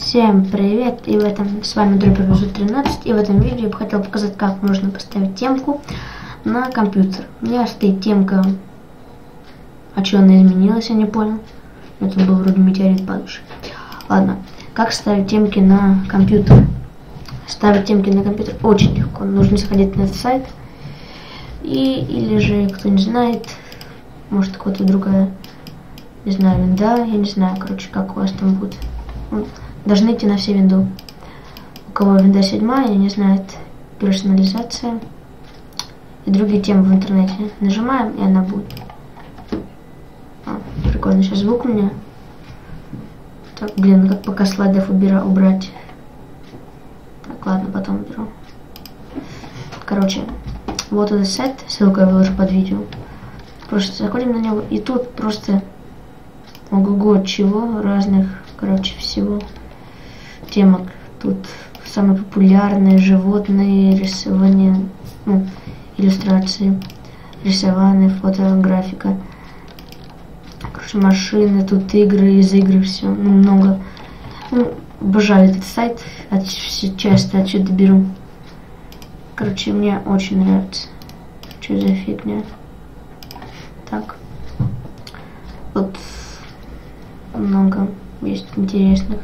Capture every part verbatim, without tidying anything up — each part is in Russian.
Всем привет, и в этом с вами Дропер тринадцать, и в этом видео я бы хотел показать, как можно поставить темку на компьютер. У меня стоит темка, а что она изменилась, я не понял. Это был вроде метеорит падающий. Ладно, как ставить темки на компьютер? Ставить темки на компьютер очень легко. Нужно сходить на этот сайт, и или же, кто не знает, может какая-то другая, не знаю, винда, я не знаю, короче, как у вас там будет. Должны идти на все винду. У кого винда седьмая, не знает, персонализация и другие темы в интернете. Нажимаем, и она будет. А, прикольно, сейчас звук у меня. Так, блин, как пока слайдов убира, убрать. Так, ладно, потом уберу. Короче, вот этот сайт, ссылку я выложу под видео. Просто заходим на него, и тут просто ого-го чего, разных, короче, всего темок. Тут самые популярные: животные, рисование, ну, иллюстрации, рисование, фотографика. Короче, машины, тут игры, из игры все, ну, много. Ну, обожаю этот сайт, от, часто отсюда беру. Короче, мне очень нравится. Что за фигня? Так. Вот много есть интересных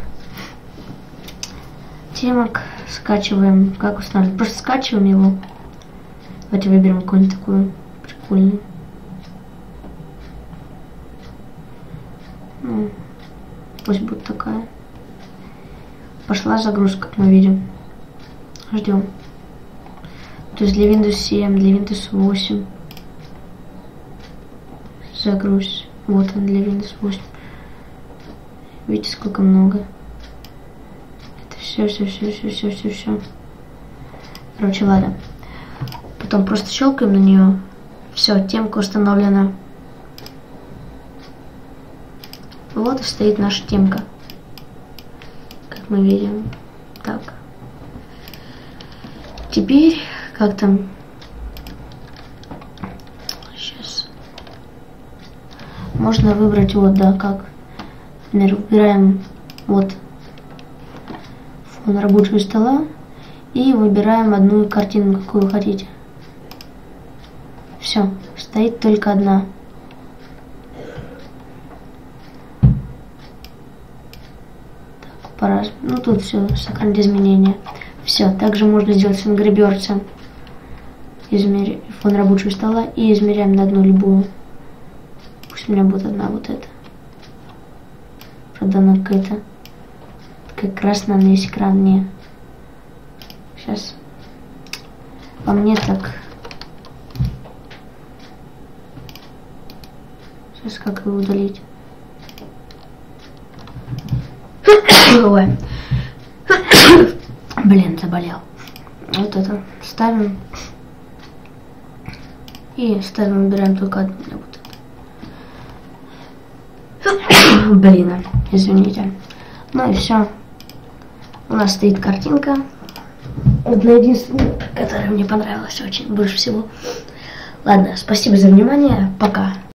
темок. Скачиваем. Как установить? Просто скачиваем его. Давайте выберем какую-нибудь такую прикольную. Ну, пусть будет такая. Пошла загрузка, как мы видим. Ждем. То есть для Windows семь, для Windows восемь. Загрузь. Вот он для Windows восемь. Видите, сколько много. Это все, все, все, все, все, все, все. Короче, ладно. Потом просто щелкаем на нее. Все, темка установлена. Вот и стоит наша темка. Как мы видим. Так. Теперь, как там? Сейчас. Можно выбрать вот, да, как. Например, выбираем вот фон рабочего стола и выбираем одну картину, какую вы хотите. Все, стоит только одна. Так, пора. Ну тут все, сохранить изменения. Все, также можно сделать с Angry Birds. Измерить фон рабочего стола и измеряем на одну любую. Пусть у меня будет одна вот эта. Правда, она какая-то такая красная на весь экран. Не. Сейчас. По мне так. Сейчас как его удалить? Ой. Блин, заболел. Вот это ставим. И ставим, выбираем только одну. Вот это. Блин, извините. Ну и все. У нас стоит картинка. Одна единственная, которая мне понравилась очень больше всего. Ладно, спасибо за внимание. Пока.